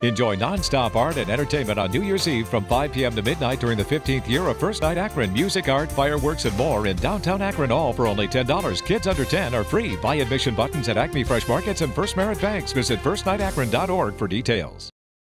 Enjoy non-stop art and entertainment on New Year's Eve from 5 p.m. to midnight during the 15th year of First Night Akron. Music, art, fireworks, and more in downtown Akron, all for only $10. Kids under 10 are free. Buy admission buttons at Acme Fresh Markets and First Merit Banks. Visit firstnightakron.org for details.